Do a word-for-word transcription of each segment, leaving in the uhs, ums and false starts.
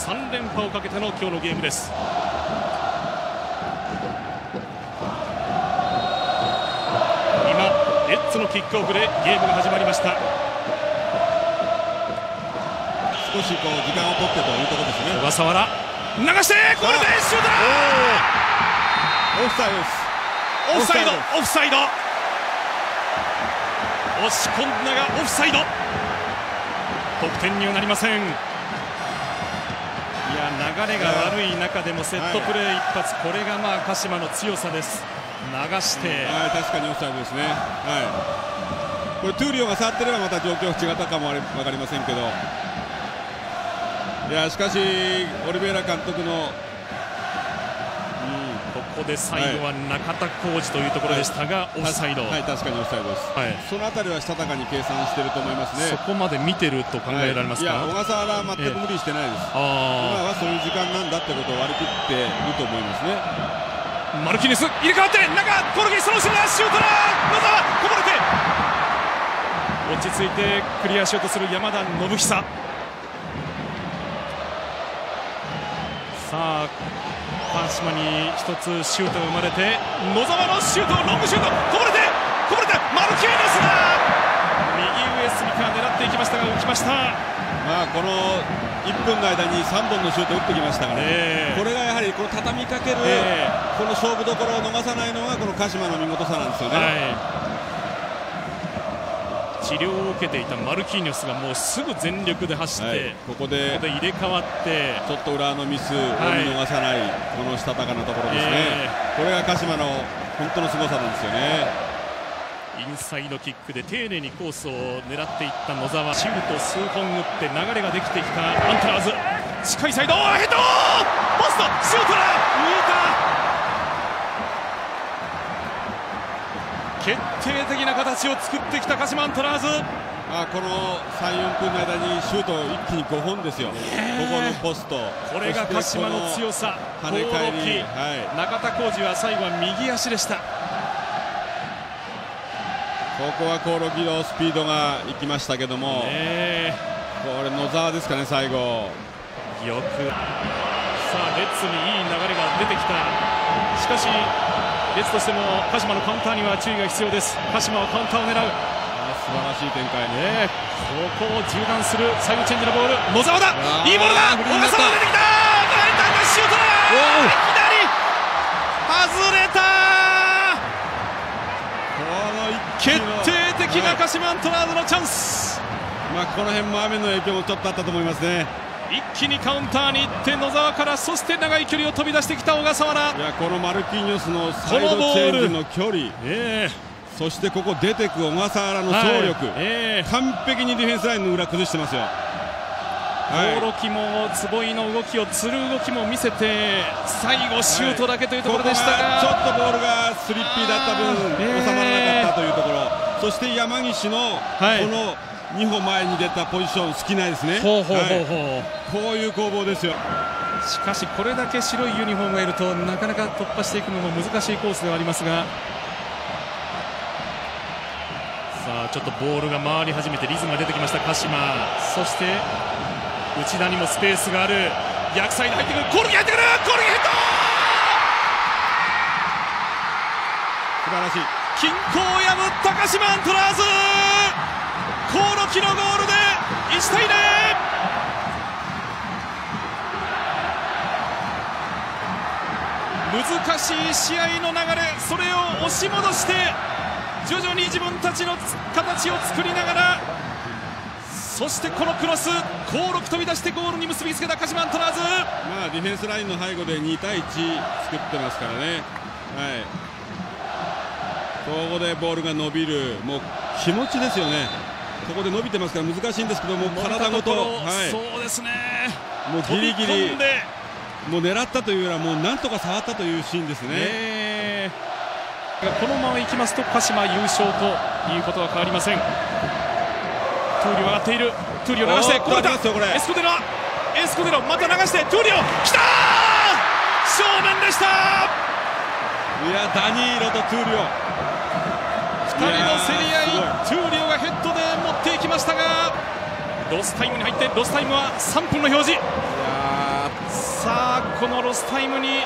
さん連覇をかけての今日のゲームです。今レッツのキックオフでゲームが始まりました。 少しこう時間を取ってというところですね。 小笠原流してこれでシュートだ。 オフサイドです。 オフサイドオフサイド押し込んだがオフサイド、得点にはなりません。いや流れが悪い中でもセットプレー一発、これがまあ鹿島の強さです。流して、 はい、確かにオフサイドですね。はい、これトゥーリオが触ってればまた状況違ったかも分かりませんけど、いやしかしオリベイラ監督のここで最後は中田浩二というところでしたが、はい、オフサイド、 はい、確かにオフサイドです、はい、そのあたりはしたたかに計算していると思いますね。 そこまで見てると考えられますか。 はい、いや小笠原は全く無理してないです、えー、今はそういう時間なんだってことを割り切っていると思いますね。 マルキネス入れ替わって中コルギその後ろだ、シュートだ、野沢こぼれて落ち着いてクリアしようとする山田信久。さあ鹿島に一つシュートが生まれて野沢のシュート、ロングシュートこぼれてこぼれてマルキーネスだ、右上隅から狙っていきましたが浮きました。 まあこのいっぷんの間にさんぼんのシュート打ってきましたから、ね、これがやはりこの畳みかける、えー、この勝負どころを逃さないのがこの鹿島の見事さなんですよね。はい、 治療を受けていたマルキーニョスがもうすぐ全力で走って、はい、 ここでここで入れ替わってちょっと裏のミスを見逃さない、はい、このしたたかなところですね、えー、これが鹿島の本当の凄さなんですよね。 インサイドキックで丁寧にコースを狙っていった野沢、シュート数本打って流れができてきたアントラーズ、近いサイドヘッドポストシュートだ、浮いた、決定的な形を作ってきた鹿島アントラーズ。 あこのさん、よんぷんの間にシュート一気にごほんですよ、えー、ここのポスト、 これが鹿島の強さ、 跳ね返り、 はい、中田浩二は最後は右足でした。 ここはコオロギのスピードがいきましたけども、 ね、 これ野沢ですかね、最後よくさあレッツにいい流れが出てきた。しかしレッツとしても鹿島のカウンターには注意が必要です。鹿島はカウンターを狙う、 素晴らしい展開、 ね、ここを縦断するサイドチェンジのボール、野沢だ、いいボールだ、小笠原出てきた、シュートだ、左外れた、決定的な鹿島アントラーズのチャンス、 まあこの辺も雨の影響もちょっとあったと思いますね。 一気にカウンターに行って野沢から、そして長い距離を飛び出してきた小笠原、 いやこのマルキーニョスのサイドチェンジの距離、 えー、 そしてここ出てく小笠原の走力、はい、えー、完璧にディフェンスラインの裏崩してますよ。 コオロキも坪井の動きをつる動きも見せて、最後シュートだけというところでしたが、 はい、ここがちょっとボールがスリッピーだった分収まらなかったというところ、そして山岸のこのに歩前に出たポジション好きないですね。こういう攻防ですよ。 しかしこれだけ白いユニフォームがいるとなかなか突破していくのも難しいコースではありますが、さあちょっとボールが回り始めてリズムが出てきました鹿島、そして内田にもスペースがある、逆サイド入ってくる、コオロギ入ってくる、コオロギヘッド、 素晴らしい、 均衡を破った鹿島アントラーズ、コオロキのゴールでいちたいゼロ、難しい試合の流れ、それを押し戻して徐々に自分たちの形を作りながら、そしてこのクロス、コオロキ飛び出してゴールに結びつけた鹿島アントラーズ。 まあディフェンスラインの背後でにたいいち作ってますからね、はい、ここでボールが伸びる、もう気持ちですよね、ここで伸びてますから難しいんですけども、体ごと、はい、 そうですね、 もうギリギリもう狙ったというよりはもうなんとか触ったというシーンですね。 ね、このままいきますと鹿島優勝ということは変わりません。トゥーリオ上がっている、トゥーリオ流してこれだ、エスコデラ、エスコデラまた流してトゥーリオきたー、正面でした。 いやダニーロとトゥーリオふたりの競り合い、トゥーリオがヘッドで持っていきましたがロスタイムに入って、ロスタイムはさんぷんの表示。いやこのロスタイムに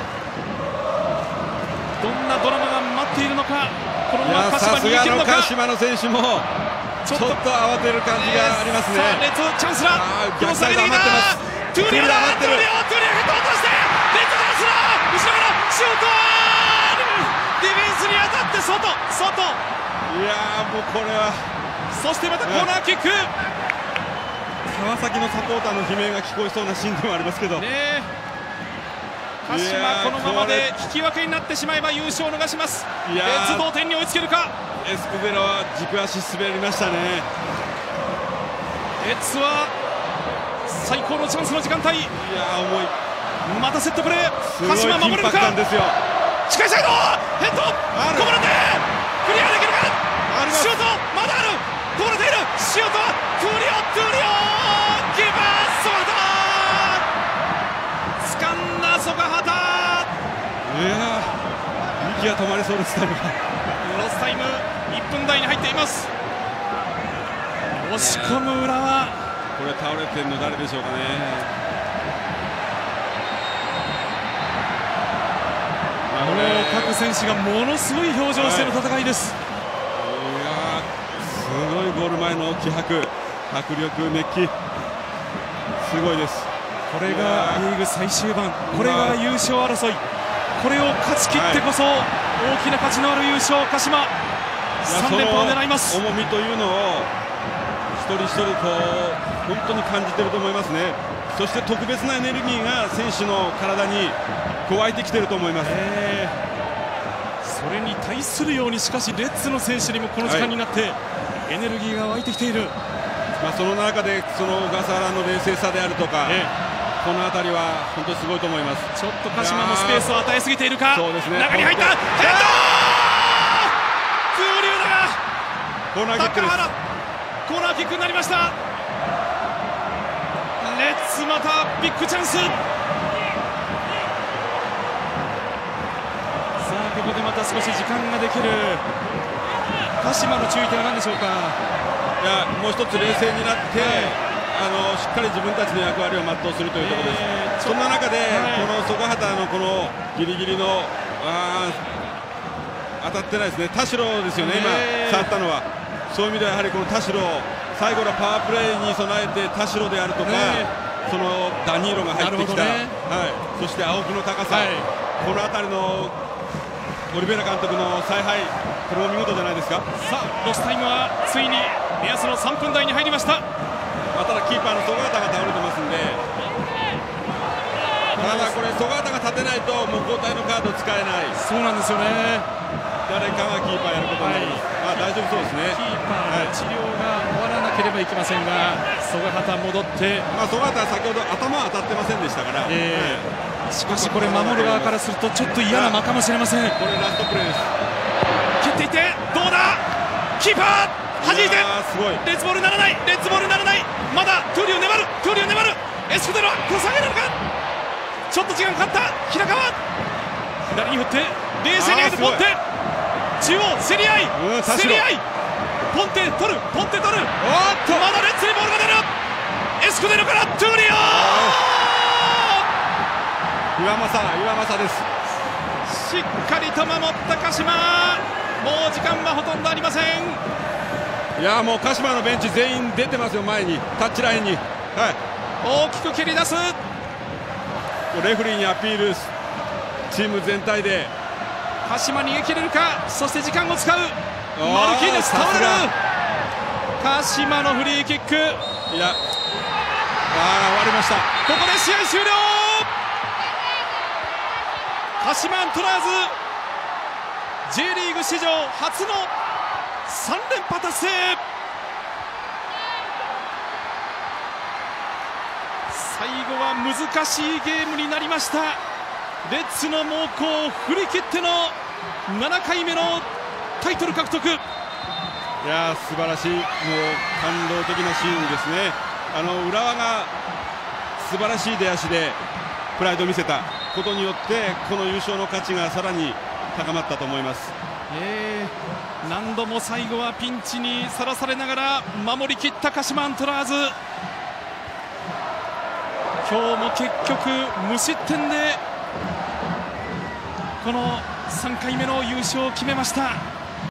どんなドラマが待っているのか。このまま鹿島に行けるのか。 鹿島の選手もちょっと慌てる感じがありますね。 さあレッツチャンスだ。 逆サイド余ってます。 トゥーリオだ。トゥーリオトゥーリオヘッド落としてレッツチャンスだ。後ろからシュート。ディフェンスに当たって外外。 いやーもうこれは。 そしてまたコーナーキック。 川崎のサポーターの悲鳴が聞こえそうなシーンでもありますけどね。鹿島このままで引き分けになってしまえば優勝を逃します。レッツ同点に追いつけるか。 エスクゼロは軸足滑りましたね。 レッツは最高のチャンスの時間帯。いや重い。 またセットプレー。鹿島守れるか。近いサイドヘッドこぼれてクリアできるか。シュートまだある。こぼれている。シュートはトゥーリオトゥーリオキーパーソガハタ掴んだソガハタ。 いや息が止まりそうです。ロスタイムいっぷん台に入っています。押し込む浦和。 これ倒れてるの誰でしょうかね。 もう各選手がものすごい表情しての戦いです。 いやすごいゴール前の気迫、迫力、熱気すごいです。 これがリーグ最終盤、これが優勝争い、これを勝ち切ってこそ大きな価値のある優勝。鹿島さん連覇を狙います。 重みというのを一人一人こう本当に感じていると思いますね。そして特別なエネルギーが選手の体に湧いてきていると思います。 えー、それに対するようにしかしレッツの選手にもこの時間になってエネルギーが湧いてきている。 まあその中でその小笠原の冷静さであるとか、えー、この辺りは本当にすごいと思います。 ちょっと鹿島もスペースを与えすぎているか。 そうですね、 中に入ったヘッドトゥーリューだがコーナーキックです。 コーナーキックになりました。レッツまたビッグチャンス。さあここでまた少し時間ができる。鹿島の注意点は何でしょうか。 いやもう一つ冷静になって、はい、あのしっかり自分たちの役割を全うするというところです。えー、そんな中で、はい、この曽我畑のこのギリギリのあ当たってないですね。田代ですよね、えー、今触ったのは。そういう意味ではやはりこの田代最後のパワープレーに備えて田代であるとか、えー、そのダニーロが入ってきた、ね、はい、そして青木の高さ、はい、この辺りのオリベラ監督の采配、これも見事じゃないですか。 さあロスタイムはついに目安のさんぷん台に入りました。 まあ、ただキーパーの曽我畑が倒れてますんで、ただこれ曽我畑が立てないともう交代のカード使えない。 そうなんですよね。 誰かがキーパーやることになります。はい、まあ大丈夫そうですね。 キーパーの治療が終わらなければいけませんが、曽我畑戻って、 まあ曽我畑は先ほど頭は当たってませんでしたから、えーはい、しかしこれ守る側からするとちょっと嫌な間かもしれません。 これラストプレーです。 蹴っていってどうだ。キーパー弾いてすごい。 レッツボールにならない。レッツボールにならない。まだトゥーリオ粘る。トゥーリオ粘る。エスクデロはこさげるのか。ちょっと時間かかった。平川左に振って冷静に上げてポンテ中央競り合い、うん、競り合いポンテ取る。ポンテ取る。おっとまだレッツにボールが出る。エスクデロからトゥーリオ岩政岩政です。 しっかりと守った鹿島。もう時間はほとんどありません。 いやもう鹿島のベンチ全員出てますよ。前にタッチラインに、はい、 大きく蹴り出す。 レフリーにアピール、チーム全体で鹿島逃げ切れるか。そして時間を使う。マルキーネス倒れる。鹿島のフリーキック。いやあ終わりました。 ここで試合終了。鹿島アントラーズ J リーグ史上初のさん連覇達成。最後は難しいゲームになりました。レッツの猛攻を振り切ってのななかいめのタイトル獲得。いやー素晴らしい、もう感動的なシーンですね。あの浦和が素晴らしい出足でプライドを見せたことによってこの優勝の価値がさらに高まったと思います。 えー、何度も最後はピンチにさらされながら守り切った鹿島アントラーズ。 今日も結局無失点でこのさんかいめの優勝を決めました。